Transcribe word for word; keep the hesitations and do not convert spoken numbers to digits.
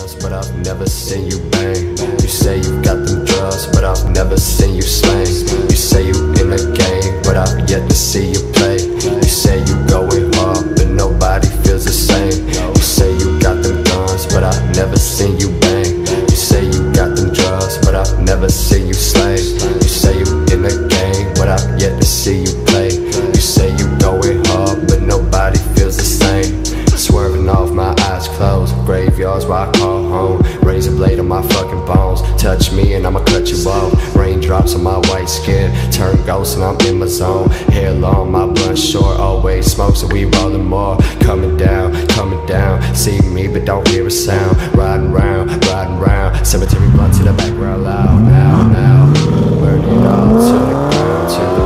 drugs, but I've never seen you bang. You say you got them drugs, but I've never seen you slang. You say you in the game, but I've yet to see you play. You say you going hard, but nobody feels the same. You say you got them guns, but I've never seen you bang. You say you got them drugs, but I've never seen you slay. You say you in the game, but I've yet to see you play. You say you going hard, but nobody feels the same. Swerving off, my eyes closed, graveyards where I call home. Razor blade on my fucking bones, touch me and I'ma cut you off. Raindrops on my white skin, turn ghost and I'm in my zone. Hair long, my blunt short, always smoke so we rollin' more. Coming down, coming down, see me but don't hear a sound. Riding round, riding round, cemetery blunt to the background loud. Now, now, burn it all to the ground, to the